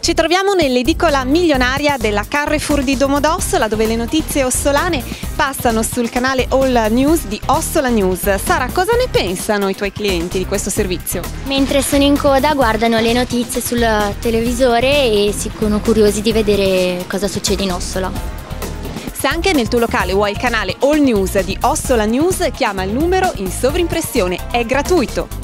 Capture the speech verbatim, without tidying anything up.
Ci troviamo nell'edicola milionaria della Carrefour di Domodossola, dove le notizie ossolane passano sul canale All News di Ossola News. Sara, cosa ne pensano i tuoi clienti di questo servizio? Mentre sono in coda guardano le notizie sul televisore e sono curiosi di vedere cosa succede in Ossola. Se anche nel tuo locale vuoi il canale All News di Ossola News, chiama il numero in sovrimpressione, è gratuito.